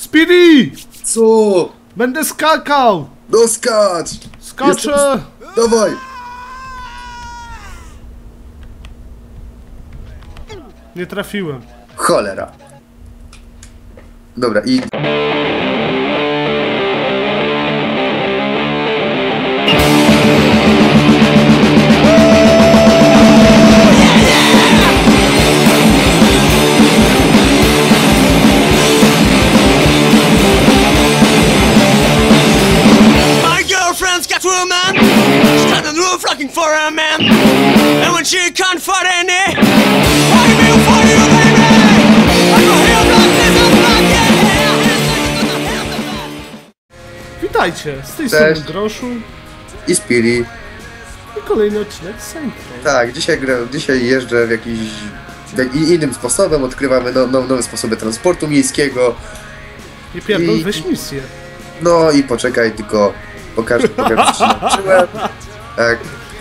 Speedy! Co? Będę skakał! No skacz! Skaczę! Dawaj! Nie trafiłem. Cholera. Dobra, i... For a man, and when she can't find any, I will find you, baby. I go here like this, I'm like Witajcie, z tej strony Groszu i Speedy. i kolejny odcinek Saints. Tak, dzisiaj jeżdżę w jakiś innym sposobem, odkrywamy nowe sposoby transportu miejskiego. Nie pierdol, weź misję. No i poczekaj, tylko pokażę co się nauczyłem. Tak.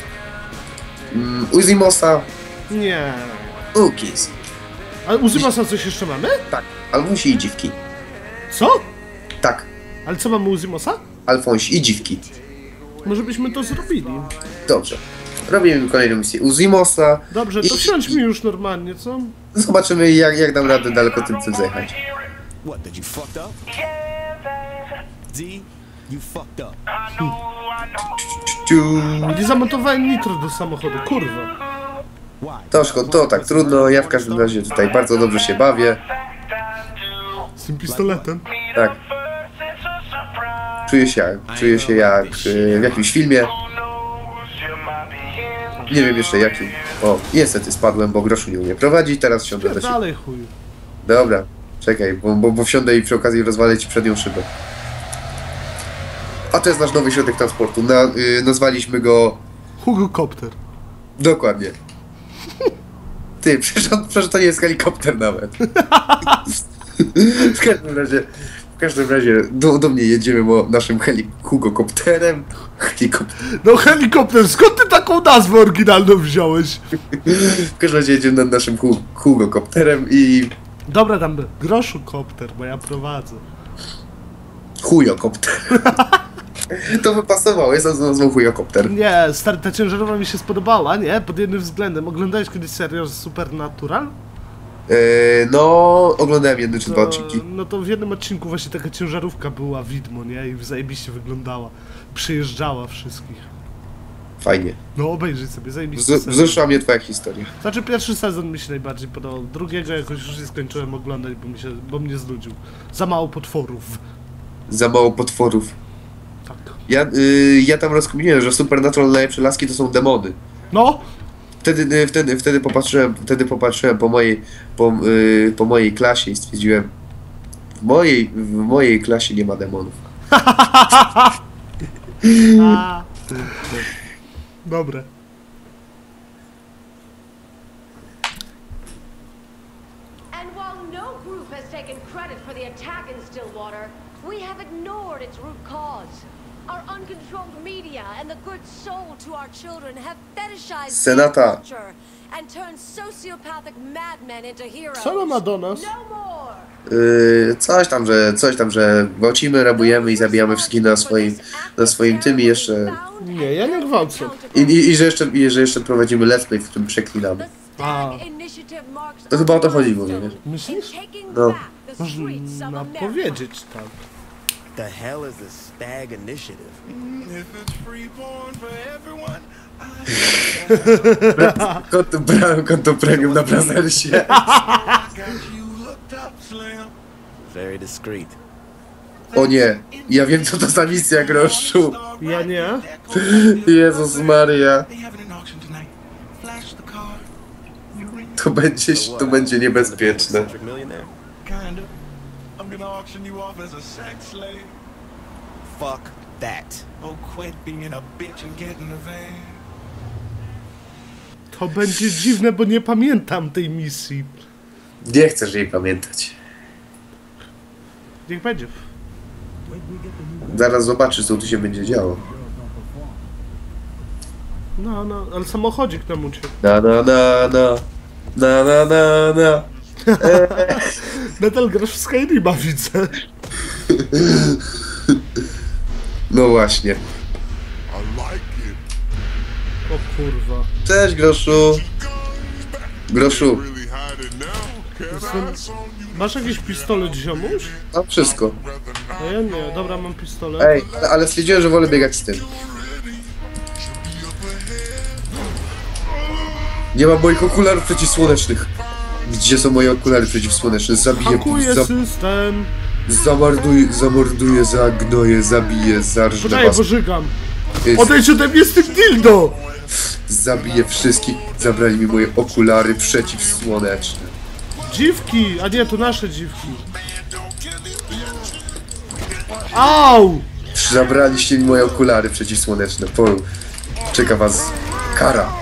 Uzimosa. Nie. Ukis. Ale Uzimosa coś jeszcze mamy? Tak. Alfonsi i dziwki. Co? Tak. Ale co mamy Uzimosa? Alfonsi i dziwki. Może byśmy to zrobili. Dobrze. Robimy kolejną misję Uzimosa. Dobrze, to wsiądźmy już normalnie, co? Zobaczymy jak dam radę daleko tym zajechać. What, did you fucked up? D, you fucked up. Nie zamontowałem nitro do samochodu, kurwa. To tak trudno, ja w każdym razie tutaj bardzo dobrze się bawię. Z tym pistoletem. Tak. Czuję się jak w jakimś filmie. Nie wiem jeszcze jakim. O, niestety spadłem, bo Groszu nie umie prowadzić, teraz wsiądę do siebie. Dalej chuj. Dobra, czekaj, bo wsiądę i przy okazji rozwalę ci przednią szybę. A to jest nasz nowy środek transportu. Nazwaliśmy go... Hugocopter. Dokładnie. Ty, przecież to nie jest helikopter nawet. W każdym razie do mnie jedziemy naszym Hugocopterem. No helikopter, skąd ty taką nazwę oryginalną wziąłeś? W każdym razie jedziemy nad naszym Hugocopterem i... Dobra, tam Groszukopter, bo ja prowadzę. Chujokopter. To by pasowało, jest nazwą Chujokopter. Nie, stary, ta ciężarowa mi się spodobała, nie? Pod jednym względem. Oglądałeś kiedyś serial Supernatural? No, oglądałem jedne czy dwa odcinki. No to w jednym odcinku właśnie taka ciężarówka była widmo, nie? I zajebiście wyglądała. Przejeżdżała wszystkich. Fajnie. No obejrzyj sobie, zajebiście. Wzruszyła mnie twoja historia. Znaczy pierwszy sezon mi się najbardziej podobał. Drugiego jakoś już nie skończyłem oglądać, bo mnie znudził. Za mało potworów. Za mało potworów. Tak. Ja tam rozkminiłem, że Supernatural najlepsze laski to są demony. No! Wtedy popatrzyłem po mojej klasie i stwierdziłem, w mojej klasie nie ma demonów. Dobre. And while no group has taken credit for the attack in Stillwater, we have ignored its root cause. Our uncontrolled media and the good soul to our children have fetishized Senata. culture and turned sociopathic madmen into heroes. Co ona ma do nas? No more. Coś tam, że gwałcimy, rabujemy i zabijamy wszystkich na swoim tym i jeszcze... Nie, ja nie gwałcę. I że jeszcze prowadzimy let's play, w którym przeklinamy. A. To chyba o to chodziło, nie wiesz? Myślisz? No. Można powiedzieć tak. The hell is the Stag Initiative? If it's freeborn for everyone, Brałem konto premium na Brazersie. got you hooked up, Slim. Very discreet. O nie, ja wiem co to za misja, Groszu. Ja nie. Jezus Maria. They have it in auction tonight. Flash the car. To będzie niebezpieczne. Eccentric millionaire? Kind of. I'm gonna auction you off as a sex slave. Fuck that. Oh, quit being a bitch and get in the van. To będzie dziwne, bo nie pamiętam tej misji. Nie chcesz jej pamiętać. Niech będzie. Zaraz zobaczysz, co tu się będzie działo. No, ale samochodzik nam uciekł. Na. Nadal grasz w Skyrima, widzę. No właśnie. O kurwa. Cześć, Groszu. Groszu, Masz jakiś pistolet, ziomuś? mam wszystko. A ja nie, dobra, mam pistolet. Ej, ale stwierdziłem, że wolę biegać z tym. Nie mam moich okularów przeciwsłonecznych. Gdzie są moje okulary przeciwsłoneczne? Zabiję, Hakuję system. zamorduję, zagnoję, zabiję, zarżnę Poczekaj, was. bo żygam. Jest- Odejdź ode mnie z tym dildo! Zabiję wszystkich. Zabrali mi moje okulary przeciwsłoneczne. Dziwki! A nie, to nasze dziwki. Au! Zabraliście mi moje okulary przeciwsłoneczne. Czeka was kara.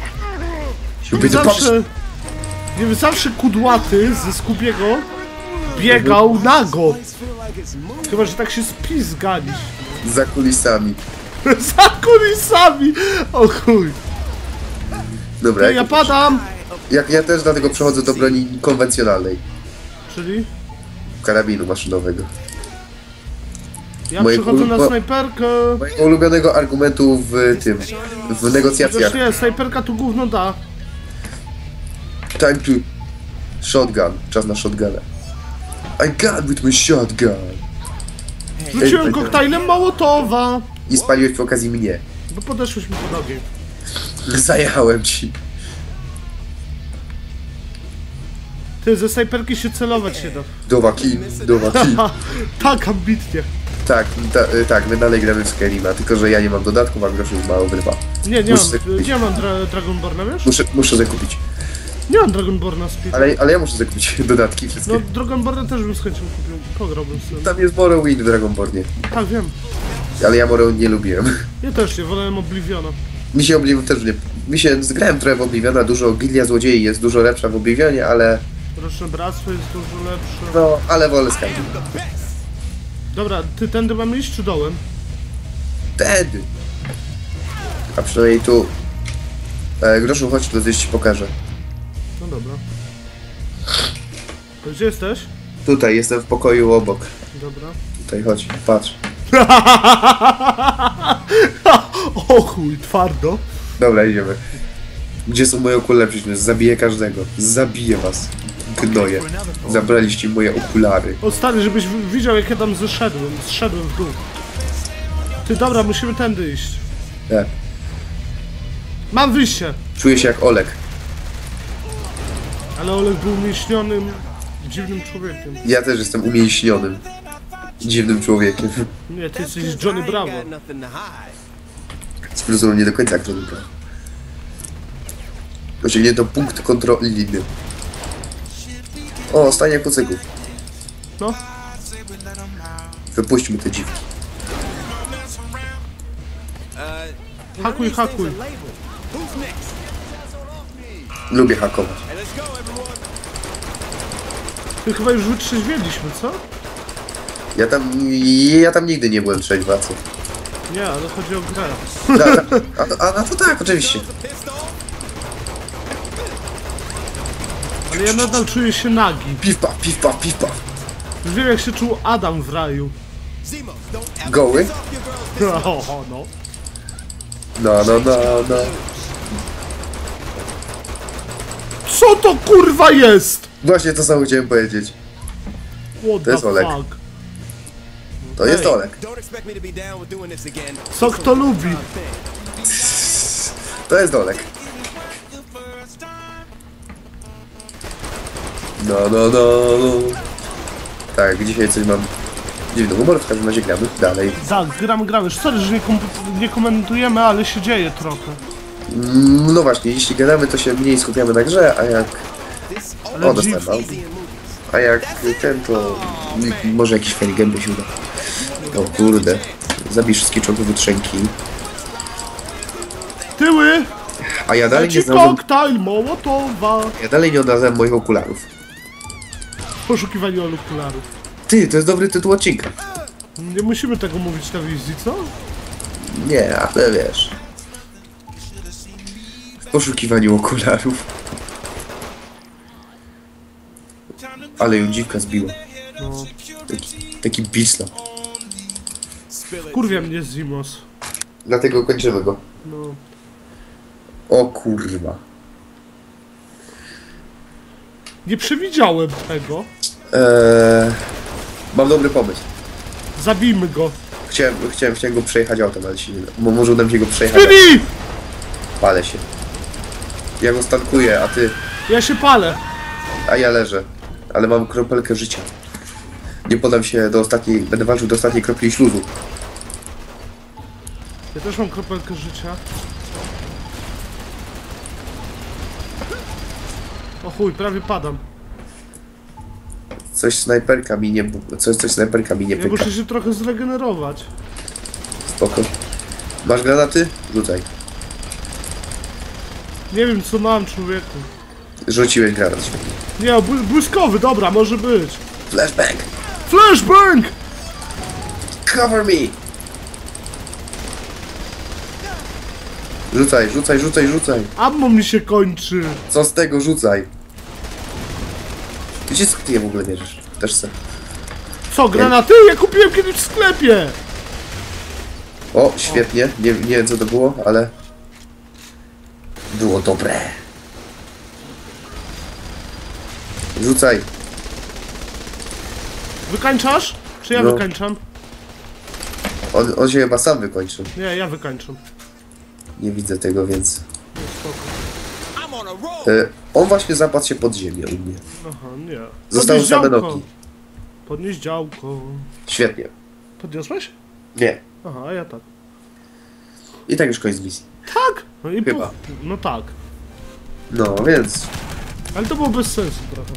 Nie wiem, zawsze kudłaty ze Skubiego biegał nago. Chyba, że tak się spizgaliś. Za kulisami. Za kulisami! O chuj! Dobra, Ja padam! ja też dlatego przechodzę do broni konwencjonalnej. Czyli? Karabinu maszynowego. Ja Moje przechodzę na kurwa- snajperkę. Mojego ulubionego argumentu w negocjacjach. Chociaż nie, snajperka tu gówno da. Time to shotgun. Czas na shotguna. I got with my shotgun. Rzuciłem koktajlem Mołotowa. I spaliłeś przy okazji mnie. Bo podeszłeś mi pod ogień. Zajechałem ci. Ty, ze snajperki się celować się da. Dowaki. Ha, tak ambitnie. Tak, my dalej gramy w Skyrima, tylko że ja nie mam dodatków, a Groszu już ma obrywa. Nie Muszę sobie kupić. nie mam Dragonborna, wiesz? Muszę zakupić. Nie mam Dragonborna Speed. Ale ja muszę zakupić dodatki wszystkie. No, Dragonborna też bym z chęcią kupił. Pograłbym z tym. Tam jest Morrowind w Dragonbornie. Tak, wiem. Ale ja Morrowind nie lubiłem. Ja też nie, wolałem Obliviona. Mi się Oblivion też nie... zgrałem trochę w Obliviona, dużo Gildia Złodziei jest dużo lepsza w Oblivionie, ale... Roczne Bractwo jest dużo lepsze. No, ale wolę Skyrim. Dobra, ty tędy mamy iść czy dołem? Wtedy. A przynajmniej tu... Groszu, chodź, to coś ci pokażę. No dobra. To gdzie jesteś? Tutaj, jestem w pokoju obok. Dobra. Tutaj, chodź, patrz. O chuj, twardo. Dobra, idziemy. Gdzie są moje okulary? Przecież zabiję każdego. Zabiję was. Gnoje. Zabraliście moje okulary. O stary, żebyś widział jak ja tam zszedłem w dół. Ty, dobra, musimy tędy iść. Tak. Mam wyjście. Czuję się jak Olek. Ale Olek był umięśnionym, dziwnym człowiekiem. Ja też jestem umięśnionym. Dziwnym człowiekiem. Nie, ty jesteś Johnny Bravo. Z fryzurą nie do końca jak to dobra. Osiągnięto punkt kontroli. O, stanie kucyków. No. Wypuśćmy te dziwki. Hakuj, hakuj. Lubię hakować. Ty chyba już wytrzeźwieliśmy, co? Ja tam nigdy nie byłem trzeźwa, co? Nie, ale chodzi o grę. A to tak, oczywiście. Ale ja nadal czuję się nagi. Piw paf, piw paf, piw paf. Już wiem jak się czuł Adam w raju. Goły? O, no. No. Co to kurwa jest? Właśnie to samo chciałem powiedzieć. What To jest the Olek. fuck? To jest Olek. Co kto lubi? To jest Olek. No. Tak, dzisiaj coś mam dziwny humor, w każdym razie gramy dalej. Tak, gramy. Już sorry, że nie komentujemy, ale się dzieje trochę. No właśnie, jeśli gadamy, to się mniej skupiamy na grze, a jak... Ale dostałem bałki. A jak ten, to może jakiś fail game się uda. O kurde. Zabij wszystkie członków jutrzenki. Tyły! A ja dalej nie Leci znalazłem... koktajl Mołotowa! Ja dalej nie odnalazłem moich okularów. Poszukiwanie okularów. Ty, to jest dobry tytuł odcinka. Nie musimy tego mówić na wizji, co? Nie, ale wiesz. W poszukiwaniu okularów. Ale ją dziwka zbiła. No. Taki Taki bisla. Kurwia mnie Zimos. Dlatego kończymy go. No. O kurwa. Nie przewidziałem tego. Mam dobry pomysł. Zabijmy go. Chciałem go przejechać autem, ale się nie da. Bo może uda mi się go przejechać. Bibi! Palę się. Ja go stankuję, a ty... Ja się palę. A ja leżę. Ale mam kropelkę życia. Nie podam się do ostatniej... Będę walczył do ostatniej kropli śluzu. Ja też mam kropelkę życia. O chuj, prawie padam. Coś snajperka mi nie... Coś snajperka mi nie Ja pyka. muszę się trochę zregenerować. Spoko. Masz granaty? Rzucaj. Nie wiem co mam, człowieku. Rzuciłeś granat, świetnie. Nie, błyskowy, dobra, może być. Flashbang! Flashbang! Cover me! Rzucaj. Ammo mi się kończy. Co z tego, rzucaj. Gdzie ty je w ogóle bierzesz? Też chcę. Co, granaty? Ja kupiłem kiedyś w sklepie. O, świetnie. Nie wiem co to było, ale... Było dobre. Rzucaj. Wykańczasz? Czy ja No. wykańczam? On się chyba sam wykończył. Nie, ja wykańczam. Nie widzę tego, więc... No, spoko. I'm on a roll. On właśnie zapadł się pod ziemię u mnie. Aha, nie. Zostały Podnieś same działko. nogi. Podnieś działko. Świetnie. Podniosłeś? Nie. Aha, a ja tak. I tak już koniec misji. Tak! No i Chyba. No tak. No, więc... Ale to było bez sensu trochę.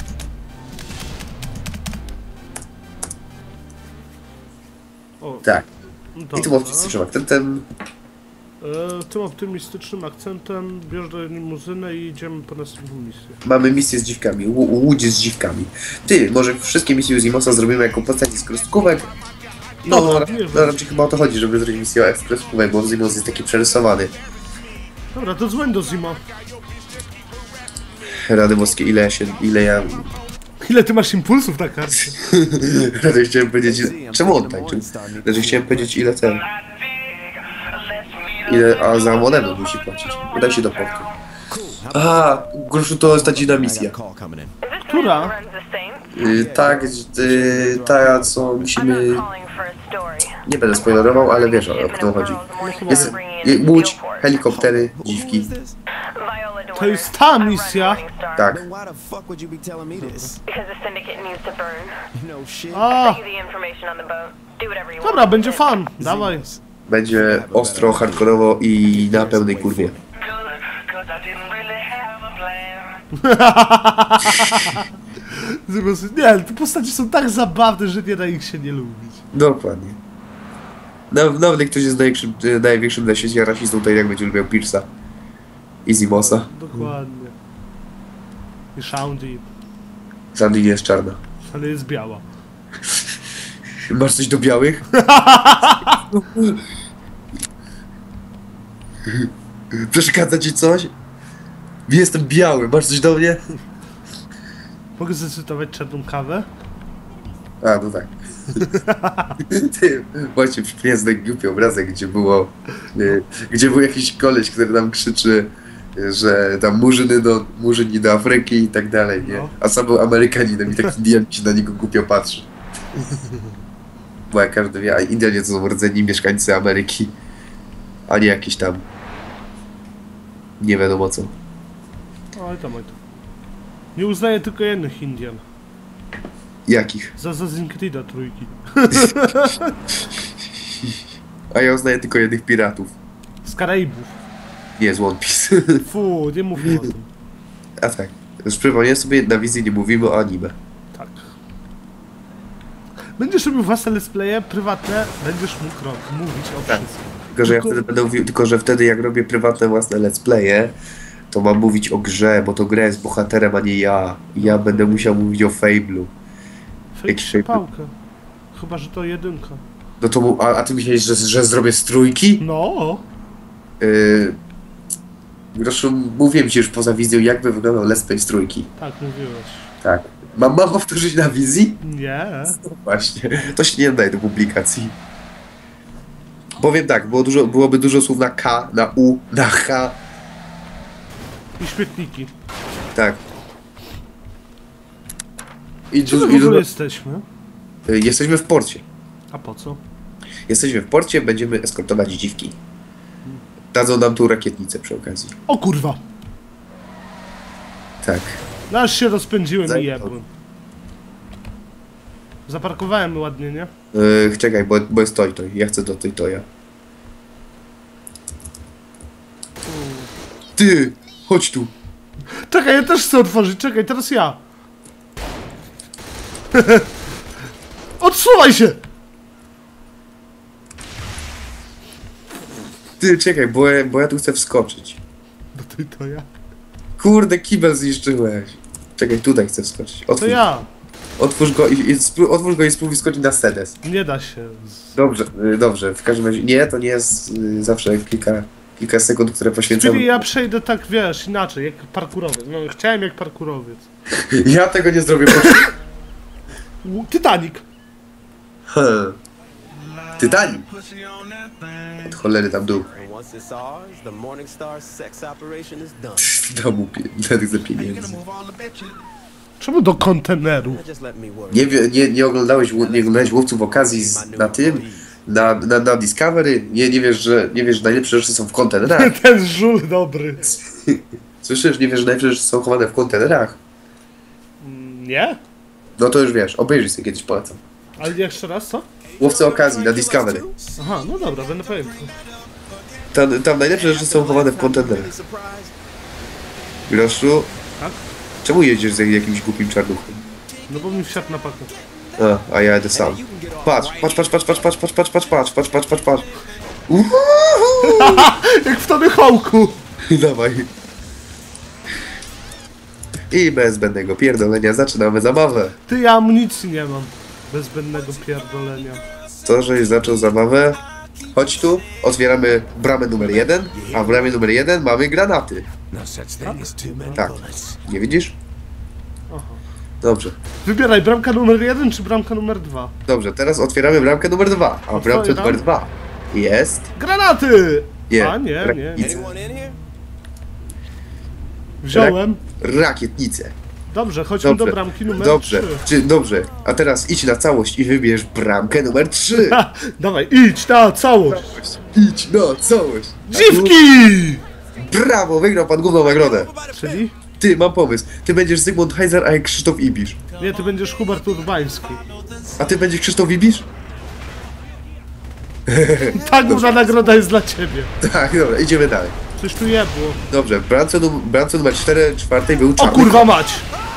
O, Tak. dobra. I tu optymistycznym akcentem. Tym optymistycznym akcentem bierz limuzynę i idziemy po następną misję. Mamy misję z dziwkami. Łódź z dziwkami. Ty, może wszystkie misje z Zimosa zrobimy jako postać z kreskówek? No, Dobra, nie wiem. raczej chyba o to chodzi, żeby zrobić misję o kreskówek, bo Zimos jest taki przerysowany. Dobra, to dzwoń do Zima. Rady boskie, ile ja... Ile ty masz impulsów na karcie? Rady chciałem powiedzieć... Czemu on tańczył? Rady chciałem powiedzieć ile ten... Ile za monetę musi płacić. Udaj się do portu. Aha, groszu to jest ta dziwna I got misja. a call coming in. Która? Ta co musimy... Nie będę spoilerował, ale wiesz o kto chodzi. Jest łódź, helikoptery, dziwki. To jest ta misja? Tak. Then why the fuck would you be telling me this? Because the syndicate needs to burn. You know shit. A, Give you the information on the boat. Do whatever you dobra, będzie fan. Dawaj. Będzie ostro, hardkorowo i na pełnej kurwie. Nie, te postacie są tak zabawne, że nie da ich się nie lubić. Dokładnie. Nawet jak ktoś jest największym na świecie rasistą, to i jak będzie lubiał Pierce'a i Zimosa. Dokładnie. I Shaundy, Sandy nie jest czarna. ale jest biała. Masz coś do białych? Przeszkadza ci coś? Jestem biały, masz coś do mnie? Mogę zacytować czarną kawę? A, no tak. Ty, właśnie przypomniałem sobie głupi obrazek, gdzie był jakiś koleś, który nam krzyczy, że tam murzyni do Afryki i tak dalej, nie? No. A sam był Amerykaninem i taki Indian się na niego głupio patrzy. Bo jak każdy wie, a Indianie to są rdzeni mieszkańcy Ameryki, a nie jakiś tam nie wiadomo co. Oj tam. Nie uznaję tylko jednych Indian. Jakich? Za Assassin's Creed'a trójki. A ja uznaję tylko jednych piratów. Z Karaibów. Nie, z One Piece. Fu, nie mówmy o tym. A tak. Już przypomnę sobie, na wizji nie mówimy o anime. Tak. Będziesz robił własne let's playe prywatne, będziesz mógł mówić o Tak. wszystkim. Tylko, że ja wtedy będę mówił, tylko, że wtedy jak robię prywatne własne let's playe, to mam mówić o grze, bo to gra jest bohaterem, a nie ja. I ja będę musiał mówić o Fable'u. Fake przepałkę. Chyba, że to jedynka. No to a ty myślałeś, że zrobię z trójki? No. Zresztą mówiłem ci już poza wizją, jakby wyglądał let's play z trójki. Tak, mówiłeś. Tak. Mam powtórzyć na wizji? Nie. No właśnie, to się nie nadaje do publikacji. Powiem tak, byłoby dużo słów na K, na U, na H. I śmietniki. Tak. Gdzie my w ogóle jesteśmy? Jesteśmy w porcie. A po co? Jesteśmy w porcie, będziemy eskortować dziwki. Dadzą nam tu rakietnicę przy okazji. O kurwa! Tak. No aż się rozpędziłem i Zajmą. jebłem. Zaparkowałem ładnie, nie? Czekaj, bo jest toj. Ja chcę do tej toja. Ty! Chodź tu! Czekaj, ja też chcę otworzyć, czekaj, teraz ja. Odsuwaj się! Ty, czekaj, bo ja tu chcę wskoczyć. Do tej to ja. Kurde, kibel zniszczyłeś. Czekaj, tutaj chcę wskoczyć. To ja. Otwórz go i spróbuj skoczyć na sedes. Nie da się. Dobrze, w każdym razie. Nie, to nie jest zawsze kilka sekund, które poświęcam. Czyli ja przejdę tak, wiesz, inaczej, jak parkurowiec. No, chciałem jak parkurowiec. Ja tego nie zrobię. Titanic. Titanic. Pussy on that thing. Od cholery tam dół. And once it's ours, the Morningstar sex operation is done. W domu za You gonna pieniędzy. move all the bitches. Czemu do konteneru? Now just let me work. Nie oglądałeś łowców okazji na tym? Na Discovery? Nie wiesz, że najlepsze rzeczy są w kontenerach? Ten żul dobry. Słyszysz, nie wiesz, że najlepsze rzeczy są chowane w kontenerach? Nie? No to już wiesz, obejrzyj sobie kiedyś, polecam. Ale jeszcze raz, co? Łowcy okazji na Discovery. Aha, no dobra, będę pamiętał. Tam najlepsze rzeczy są chowane w kontenerach. Groszu, Tak? czemu jedziesz za jakimś głupim czarnuchem? No bo mi wsiadł na pakę. A ja jadę sam. Patrz. Jak w Tony Hawk'u. Dawaj. I bez zbędnego pierdolenia zaczynamy zabawę. Ty, ja amunicji nie mam. Bez zbędnego pierdolenia. To, żeś zaczął zabawę. Chodź tu, otwieramy bramę numer 1, a w bramie numer 1 mamy granaty. No such thing as too many Tak. bullets. Nie widzisz? Aha. Dobrze. Wybieraj, bramka numer 1 czy bramka numer 2? Dobrze, teraz otwieramy bramkę numer 2, a w bramce Otwieram. numer 2 jest... Granaty! Nie, A, nie. rakietnice. Anyone in here? Wziąłem. Rakietnice. Dobrze, chodźmy do bramki numer 3. Dobrze, a teraz idź na całość i wybierz bramkę numer 3. Ha, dawaj, idź na całość. Idź na całość. Dziwki! Brawo, wygrał pan główną nagrodę. Czyli? Ty, mam pomysł. Ty będziesz Zygmunt Heiser, a ja Krzysztof Ibisz. Nie, ty będziesz Hubert Urbański. A ty będziesz Krzysztof Ibisz? Ta główna nagroda jest dla ciebie. Tak, dobra, idziemy dalej. Coś tu jebło. Dobrze, w bramce numer 4 był O czarny kurwa kot. mać!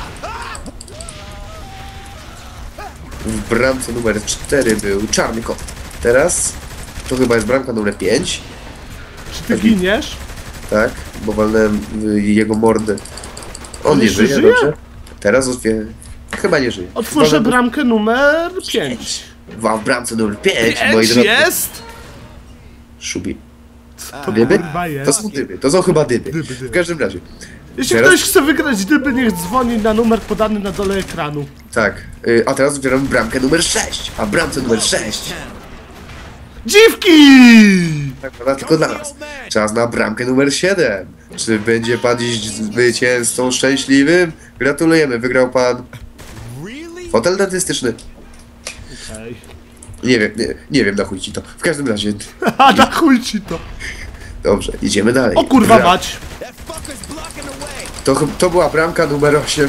W bramce numer 4 był czarny kot. Teraz to chyba jest bramka numer 5. Czy ty giniesz? Tak, bo walnąłem jego mordę. On nie jeszcze żyje, żyje? dobrze? Teraz chyba nie żyje. Otworzę Walnąłem- bramkę numer 5. W bramce numer 5, moi drodzy. Jest! Szubi. To Dyby? kurwa To jest. są dyby, to są chyba dyby. Dyby. W każdym razie. Jeśli Teraz- ktoś chce wygrać dyby, niech dzwoni na numer podany na dole ekranu. Tak, a teraz otwieramy bramkę numer 6. A w bramce numer 6 Dziwki! tak pada tylko dla nas. Czas na bramkę numer 7. Czy będzie pan dziś zwycięzcą szczęśliwym? Gratulujemy, wygrał pan fotel dentystyczny. Okej. Nie wiem, na chuj ci to. W każdym razie, A na chuj ci to. dobrze, idziemy dalej. O kurwa mać! That fucker's blocking the way. To była bramka numer 8.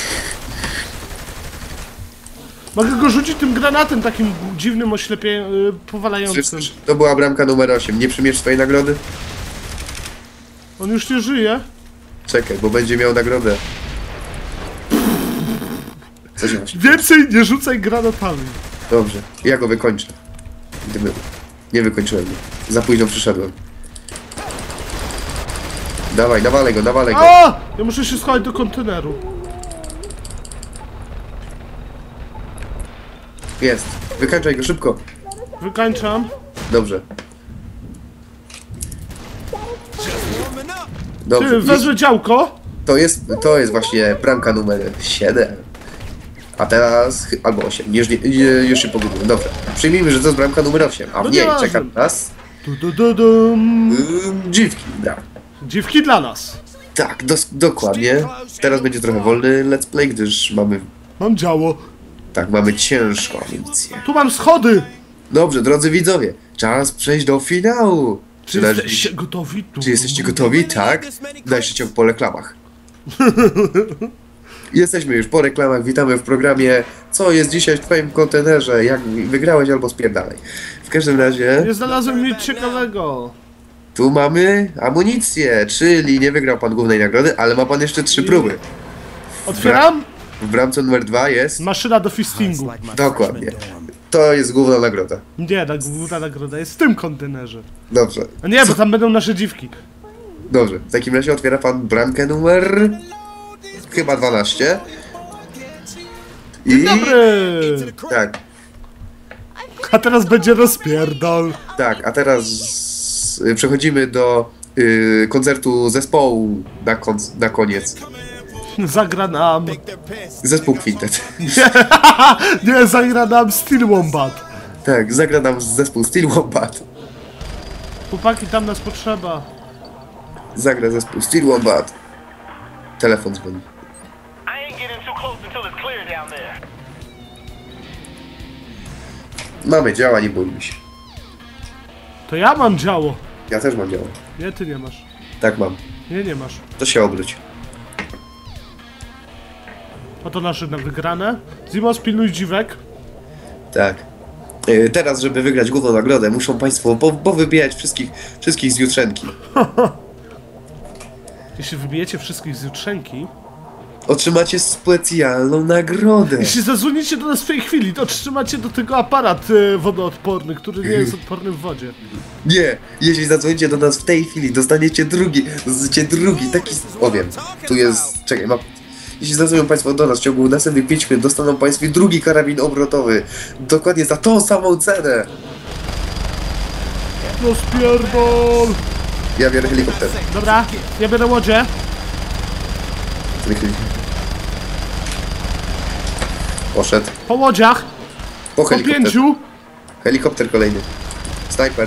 Mogę go rzucić tym granatem takim dziwnym powalającym. Słyszysz? To była bramka numer 8. Nie przyjmiesz swojej nagrody? On już nie żyje. Czekaj, bo będzie miał nagrodę. Co się właśnie... Więcej nie rzucaj granatami. Dobrze, ja go wykończę. Nie wykończyłem go. Za późno przyszedłem. Dawaj, nawalej go. A! Ja muszę się schować do konteneru. Jest. Wykańczaj go szybko. Wykańczam. Dobrze. Ty, Dobrze. wezmę działko. To jest właśnie bramka numer 7. A teraz... albo 8, już się pogubiłem. Dobra, przyjmijmy, że to jest bramka numer 8, a w No niej nieważne. czeka nas... Dum. dziwki, brak. Dziwki dla nas. Tak, dokładnie. Teraz będzie trochę wolny let's play, gdyż mamy... Mam działo. tak, mamy ciężką amunicję. Tu mam schody. Dobrze, drodzy widzowie, czas przejść do finału. Czy jesteście gotowi? Czy jesteście gotowi? Tak. Dalszy ciąg po reklamach. Jesteśmy już po reklamach, witamy w programie Co jest dzisiaj w twoim kontenerze, jak wygrałeś albo spierdalej. W każdym razie, Nie znalazłem nic ciekawego. tu mamy amunicję, czyli nie wygrał pan głównej nagrody, ale ma pan jeszcze 3 próby. Otwieram. W bramce numer 2 jest... Maszyna do fistingu. dokładnie. To jest główna nagroda. Nie, ta główna nagroda jest w tym kontenerze. Dobrze, A nie, bo tam będą nasze dziwki. dobrze. W takim razie otwiera pan bramkę numer... chyba 12. I... Dobry. tak. A teraz będzie rozpierdol. Tak, a teraz przechodzimy do koncertu zespołu na koniec. Zagra nam. Zespół Quintet. Nie, zagra nam Steel Wombat. Tak, zagra nam zespół Steel Wombat. Chłopaki, tam nas potrzeba. Zagra zespół Steel Wombat. Telefon dzwoni. Mamy działa, nie bójmy się. To ja mam działo. Ja też mam działa. Nie, ty nie masz. Tak mam. Nie, nie masz. To się obróć. Oto nasze na wygrane. Zimos, pilnuj dziwek. Tak. Teraz, żeby wygrać główną nagrodę, muszą państwo powybijać wszystkich z jutrzenki. Jeśli wybijecie wszystkich z jutrzenki, Otrzymacie specjalną nagrodę. jeśli zadzwonicie do nas w tej chwili, to otrzymacie do tego aparat wodoodporny, który nie jest odporny w wodzie. Nie, jeśli zadzwonicie do nas w tej chwili, dostaniecie drugi, taki... O wiem, tu jest... czekaj, jeśli zadzwonią państwo do nas w ciągu następnych 5 minut, dostaną państwo drugi karabin obrotowy. Dokładnie za tą samą cenę. No spierdol! Ja biorę helikopter. Dobra, ja biorę łodzie. Poszedł. Po łodziach. Po Po helikopter. 5. Helikopter kolejny. Snajper.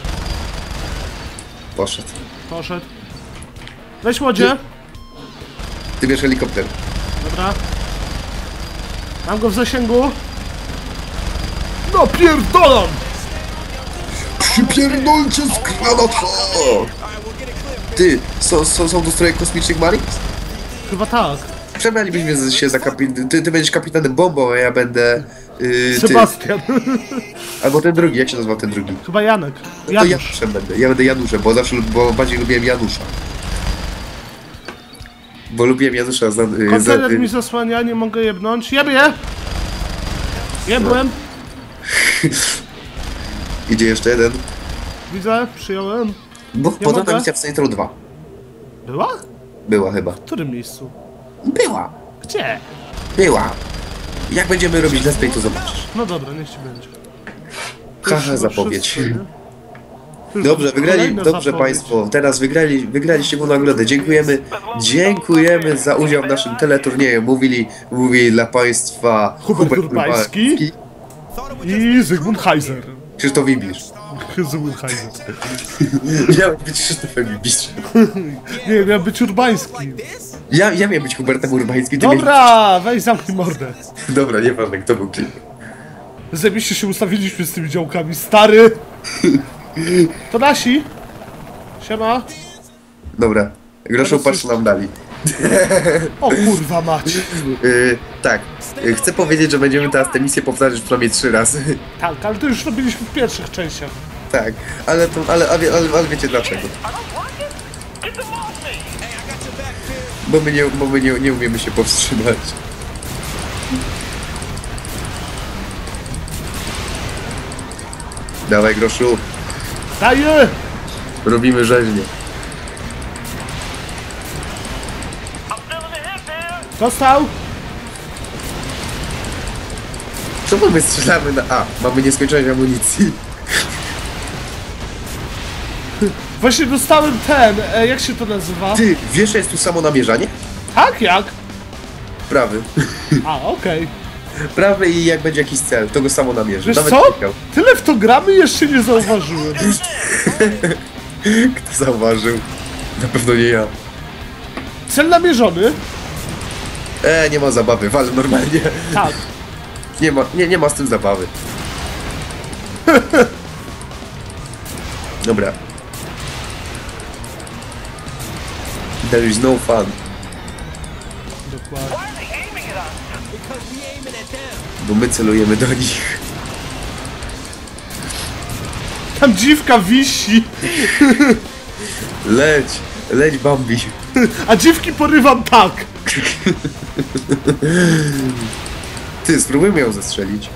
Poszedł. Poszedł. Weź łodzie. Ty bierz helikopter. Dobra. Mam go w zasięgu. No pierdolam! Przypierdolcie z granata! Ty, są tu stroje kosmicznych Marines? Chyba tak. Przebralibyśmy się za ty będziesz kapitanem Bombą, a ja będę... Sebastian. Albo ten drugi, jak się nazywa ten drugi? Chyba Janek. To Janusz. Januszem będę. Ja będę Januszem, bo bardziej lubiłem Janusza. Bo lubiłem Janusza Kontener mi zasłania, nie mogę jebnąć. Jebie! Jebłem. Idzie jeszcze jeden. Widzę, przyjąłem. Bo Ja podobna mogę? misja w Saints Row 2. Była? Była chyba. W którym miejscu? Była. Gdzie? Była. Jak będziemy robić let's play, to zobaczysz. No dobra, niech ci będzie. Haha, zapowiedź. Wszystko, nie? Dobrze, Kolejna dobrze zapowiedź. państwo, teraz wygraliście mu nagrodę. Dziękujemy za udział w naszym teleturnieju. Mówi dla państwa Hubert Urbański i Zygmunt Heiser. Krzysztof Ibisz. Zygmunt Heiser. Miał być Krzysztofem Ibisz. Nie, miał być Urbański. Ja miałem być Hubertem Urbańskim. Dobra, weź zamknij mordę. Dobra, nieważne kto był klip. Zajebiście się ustawiliśmy z tymi działkami, stary. To nasi. Siema. Dobra, groszu patrz nam dali. O kurwa mać. Tak, chcę powiedzieć, że będziemy teraz tę misję powtarzać przynajmniej 3 razy. Tak, ale to już robiliśmy w pierwszych częściach. Tak, ale wiecie dlaczego. Bo my nie umiemy się powstrzymać. Dawaj groszu, Daję! robimy rzeźnie. Dostał? Czemu my strzelamy na A? Mamy nieskończoność amunicji. Właśnie dostałem ten, jak się to nazywa? Ty, wiesz, że jest tu samo namierzanie? Tak, jak? Prawy. A, okej. prawy i jak będzie jakiś cel, to go samo namierzy. Wiesz Nawet co? nie chciał. Tyle w to gramy jeszcze nie zauważyłem. Kto zauważył? Na pewno nie ja. Cel namierzony? Nie ma zabawy, wal normalnie. Tak. Nie ma z tym zabawy. Dobra. There is no fun. Dokładnie. Bo my celujemy do nich. Tam dziwka wisi, Leć Bambi. a dziwki porywam tak. Ty, spróbujmy ją zestrzelić.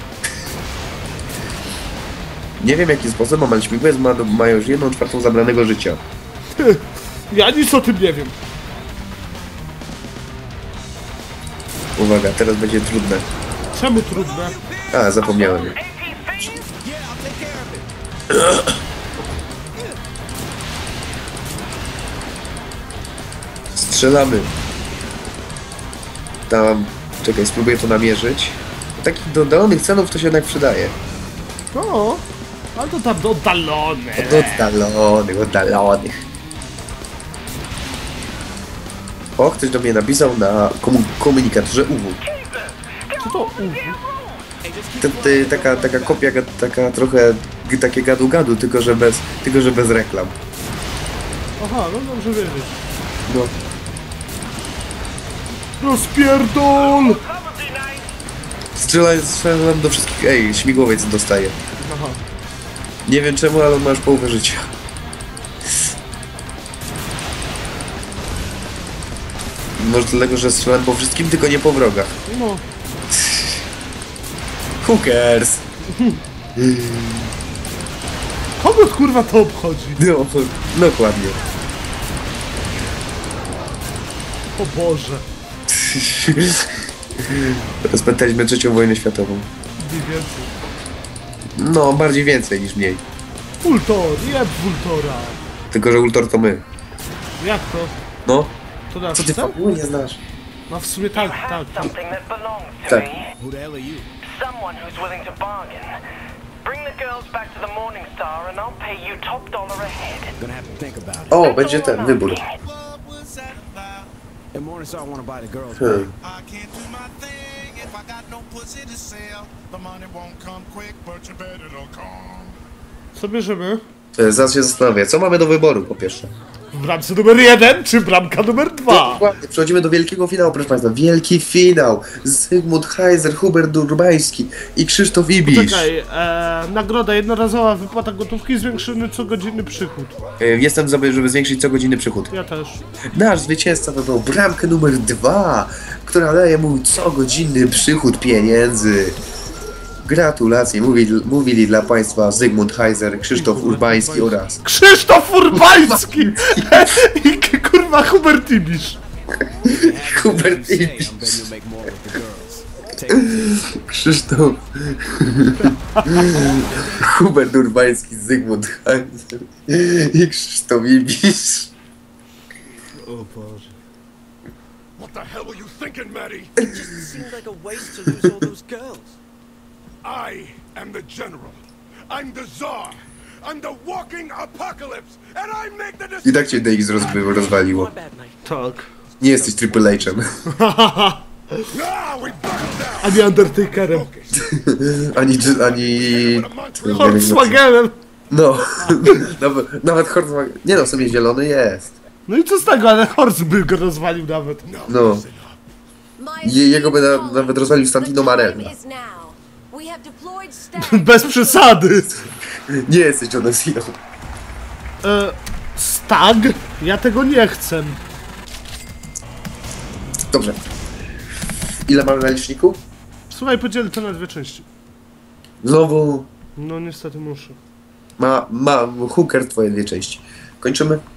Nie wiem jakim sposobem, ale śmigłowiec ma już 1/4 zabranego życia. Ja nic o tym nie wiem. Uwaga, teraz będzie trudne. Czemu trudne? A, zapomniałem. Strzelamy. Tam, czekaj, spróbuję to namierzyć. Takich do oddalonych celów to się jednak przydaje. No, ale to tam oddalone. Oddalonych. O, ktoś do mnie napisał na komunikatorze UW. Co to Taka kopia, taka trochę takie gadu-gadu, tylko że bez reklam. Aha, no dobrze wiedzieć. No. Rozpierdol! Strzelam do wszystkich. Ej, śmigłowiec dostaje. Aha. Nie wiem czemu, ale on ma już połowę życia. Może dlatego, że strzelam po wszystkim, tylko nie po wrogach. No. Who cares? Kogo kurwa to obchodzi? No, dokładnie. O Boże. Rozpętaliśmy III wojnę światową. Mniej więcej. No, bardziej więcej niż mniej. Ultor, jeb Ultora. Tylko, że Ultor to my. Jak to? No. To nasz Co ty cel? fabuły nie znasz? No w sumie tak. Something that belongs to Tak. me. Who the hell are you? Someone who's willing to bargain. Bring the girls back to the Morning Star and I'll pay you top dollar a head. Gonna have to think about it. O, będzie ten wybór. And Morningstar wanna buy the girls. Hmm. I can't do my thing if I got no pussy to sell. The money won't come quick, but you bet it'll come. Co bierzemy? Zaraz się zastanawiam, co mamy do wyboru po pierwsze. W bramce numer 1 czy bramka numer 2? Dokładnie, przechodzimy do wielkiego finału, proszę Państwa. Wielki finał. Zygmunt Heiser, Hubert Urbański i Krzysztof Ibisz. Czekaj, nagroda jednorazowa, wypłata gotówki, zwiększony co godziny przychód. Jestem za, żeby zwiększyć co godziny przychód. Ja też. Nasz zwycięzca wybrał bramkę numer 2, która daje mu co godzinny przychód pieniędzy. Gratulacje, mówili dla Państwa Zygmunt Heiser, Krzysztof Urbański oraz... Krzysztof Urbański! I kurwa Hubert Ibisz. Hubert Hey, Ibisz. I'm betting you'll make more with the girls. Take it. Krzysztof... Hubert Urbański, Zygmunt Heiser i Krzysztof Ibisz. O Boże. What the hell were you thinking, Maddie? Seemed like a waste to lose all those girls. I am the general. I'm the czar. I'm the walking apocalypse, and I make the I decision. tak cię DX rozwaliło. My bad, mate. Tak. Nie jesteś Triple H'em. Ah, we buckled down. A nie Undertakerem. Ani... Volkswagenem. No, nawet Horseman... Nie no, w sumie zielony jest. No i co z tego, ale Horst by go rozwalił nawet. No. Jego by nawet rozwalił Santino Marella. Bez przesady. Nie jesteś Johnem Cena. Stag? Ja tego nie chcę. Dobrze. Ile mamy na liczniku? Słuchaj, podzielę to na 2 części. Znowu No niestety muszę. ma Hooker twoje 2 części. Kończymy?